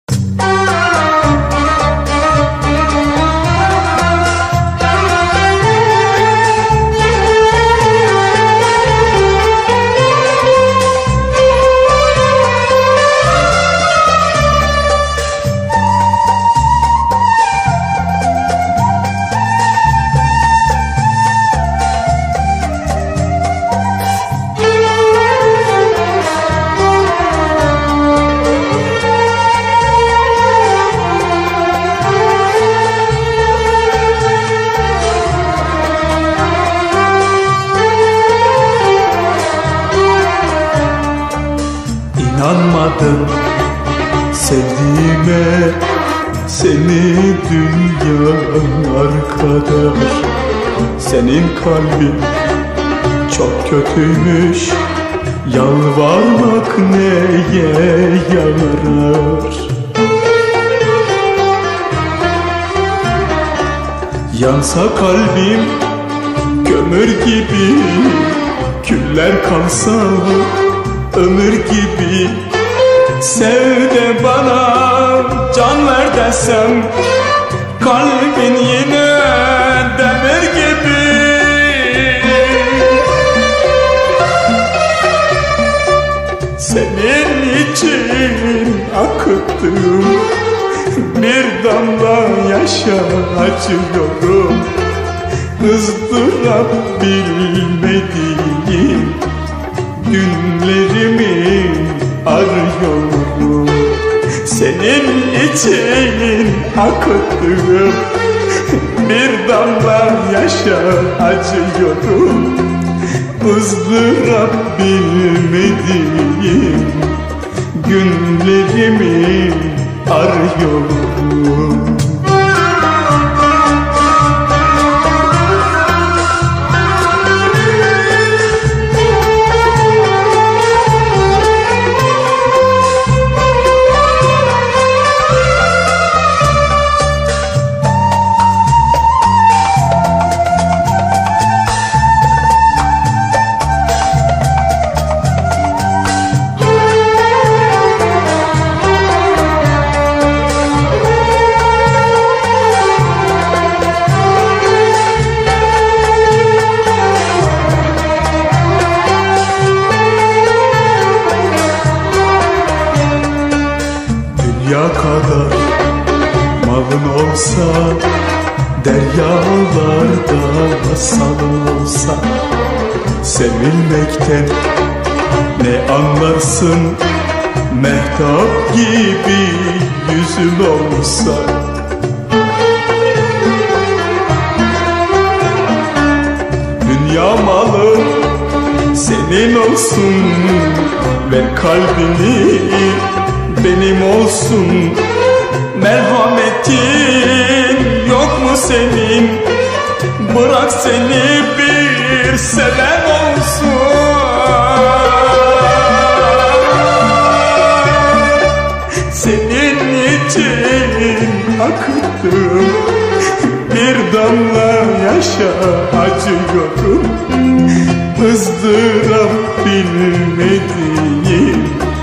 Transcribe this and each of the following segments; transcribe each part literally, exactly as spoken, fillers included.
İnanmadım sevdiğime, seni dünyanın arkadaş. Senin kalbin çok kötüymüş, yalvarmak neye yarar? Yansa kalbim kömür gibi, küller kalsa ömür gibi. Sev de bana can ver desem, kalbin yine demir gibi. Senin için akıttım bir damla yaşa acıyorum. ızdırap bilmediğim günlerimi arıyorum. Senin için akıttım bir damla yaşa acıyorum. ızdırap bilmediğim günlerimi arıyorum. Dünya kadar malın olsa, deryalarda salın olsa, sevilmekten ne anlarsın? Mehtap gibi yüzün olsa. Dünya malı senin olsun, ver kalbini benim olsun. Merhametin yok mu senin? Bırak seni bir seven olsun. Senin için akıttım bir damla yaşa acıyorum. ızdırap bilmediğim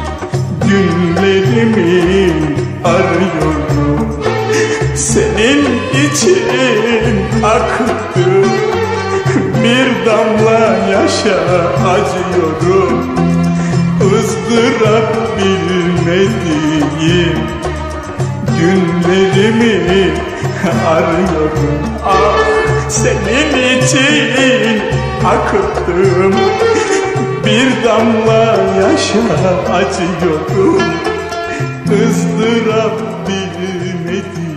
günlerimi arıyorum. Senin için akıttım bir damla yaşa acıyorum. ızdırap bilmediğim günlerimi arıyorum. Ah, senin için akıttım bir damla yaşa acıyorum. ızdırap bilmediğim